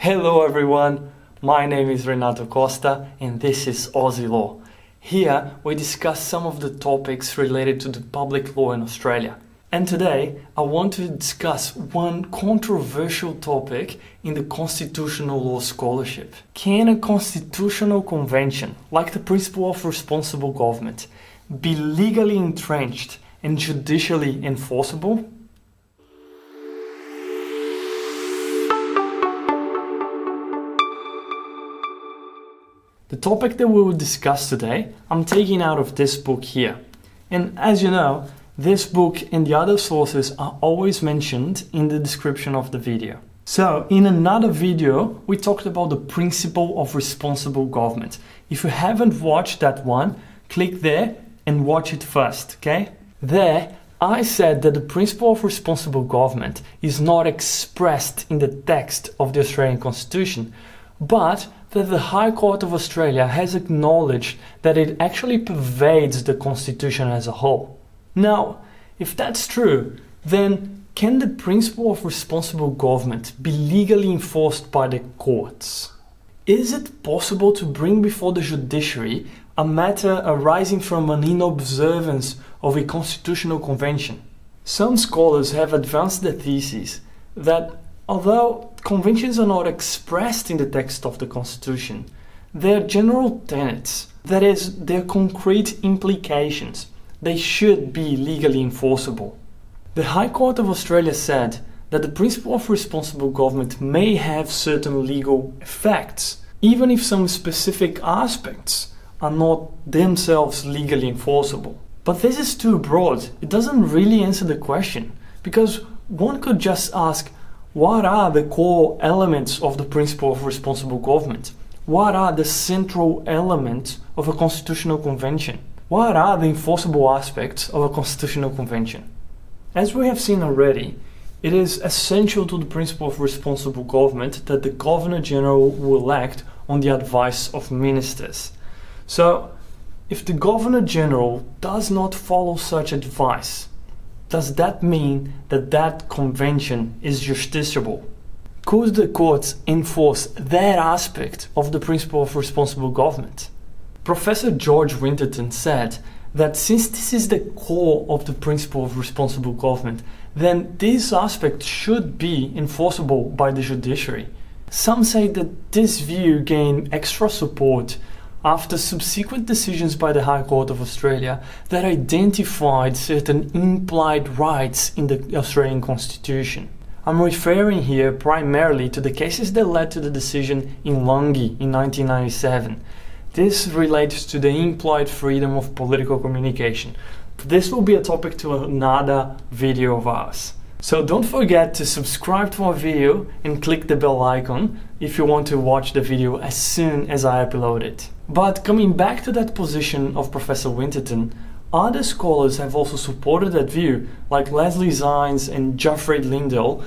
Hello everyone, my name is Renato Costa and this is AussieLaw. Here we discuss some of the topics related to the public law in Australia. And today I want to discuss one controversial topic in the constitutional law scholarship. Can a constitutional convention, like the principle of responsible government, be legally entrenched and judicially enforceable? The topic that we will discuss today, I'm taking out of this book here. And as you know, this book and the other sources are always mentioned in the description of the video. So, in another video, we talked about the principle of responsible government. If you haven't watched that one, click there and watch it first, okay? There, I said that the principle of responsible government is not expressed in the text of the Australian Constitution, but that the High Court of Australia has acknowledged that it actually pervades the Constitution as a whole. Now, if that's true, then can the principle of responsible government be legally enforced by the courts? Is it possible to bring before the judiciary a matter arising from an inobservance of a constitutional convention? Some scholars have advanced the thesis that although conventions are not expressed in the text of the Constitution, their general tenets, that is, their concrete implications, they should be legally enforceable. The High Court of Australia said that the principle of responsible government may have certain legal effects, even if some specific aspects are not themselves legally enforceable. But this is too broad. It doesn't really answer the question, because one could just ask, what are the core elements of the principle of responsible government? What are the central elements of a constitutional convention? What are the enforceable aspects of a constitutional convention? As we have seen already, it is essential to the principle of responsible government that the Governor-General will act on the advice of ministers. So, if the Governor-General does not follow such advice, does that mean that that convention is justiciable? Could the courts enforce that aspect of the principle of responsible government? Professor George Winterton said that since this is the core of the principle of responsible government, then this aspect should be enforceable by the judiciary. Some say that this view gained extra support after subsequent decisions by the High Court of Australia that identified certain implied rights in the Australian Constitution. I'm referring here primarily to the cases that led to the decision in Lungi in 1997. This relates to the implied freedom of political communication. This will be a topic to another video of ours. So don't forget to subscribe to our video and click the bell icon if you want to watch the video as soon as I upload it. But coming back to that position of Professor Winterton, other scholars have also supported that view, like Leslie Zines and Geoffrey Lindell,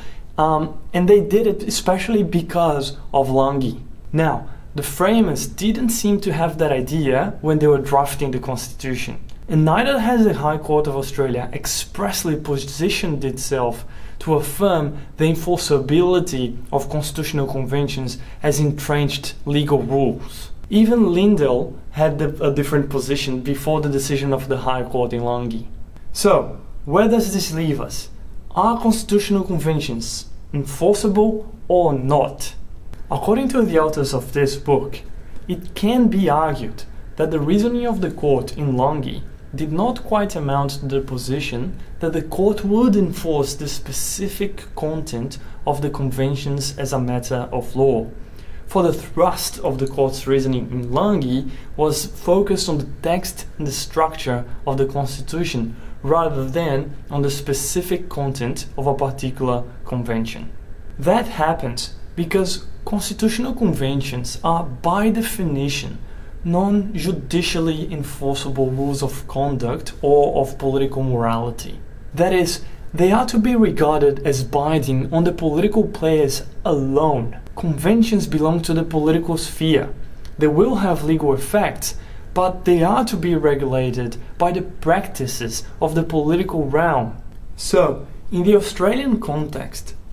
and they did it especially because of Lungi. Now, the framers didn't seem to have that idea when they were drafting the Constitution. And neither has the High Court of Australia expressly positioned itself to affirm the enforceability of constitutional conventions as entrenched legal rules. Even Lindell had a different position before the decision of the High Court in Lungi. So, where does this leave us? Are constitutional conventions enforceable or not? According to the authors of this book, it can be argued that the reasoning of the court in Lungi did not quite amount to the position that the court would enforce the specific content of the conventions as a matter of law. For the thrust of the court's reasoning in Lungi was focused on the text and the structure of the Constitution rather than on the specific content of a particular convention. That happens because constitutional conventions are by definition non-judicially enforceable rules of conduct or of political morality. That is, they are to be regarded as binding on the political players alone. Conventions belong to the political sphere. They will have legal effects, but they are to be regulated by the practices of the political realm. So, in the Australian context,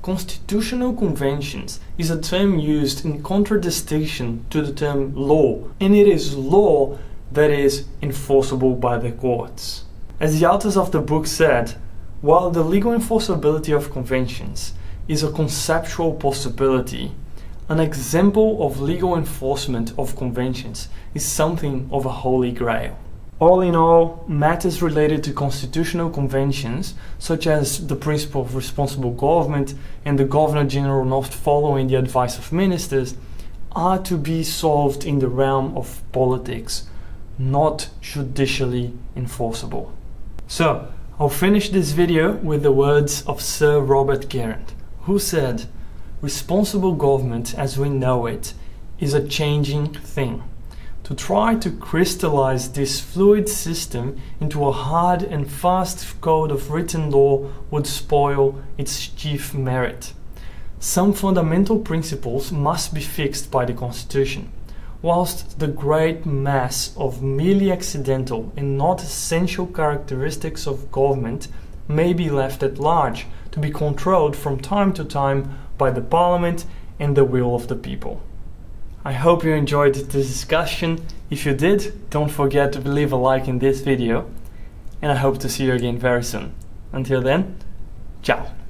Constitutional conventions is a term used in contradistinction to the term law, and it is law that is enforceable by the courts. As the authors of the book said, while the legal enforceability of conventions is a conceptual possibility, an example of legal enforcement of conventions is something of a holy grail. All in all, matters related to constitutional conventions, such as the principle of responsible government and the Governor-General not following the advice of ministers, are to be solved in the realm of politics, not judicially enforceable. So, I'll finish this video with the words of Sir Robert Garant, who said, "Responsible government as we know it is a changing thing. To try to crystallize this fluid system into a hard and fast code of written law would spoil its chief merit. Some fundamental principles must be fixed by the Constitution, whilst the great mass of merely accidental and not essential characteristics of government may be left at large to be controlled from time to time by the Parliament and the will of the people." I hope you enjoyed this discussion. If you did, don't forget to leave a like in this video, and I hope to see you again very soon. Until then, ciao!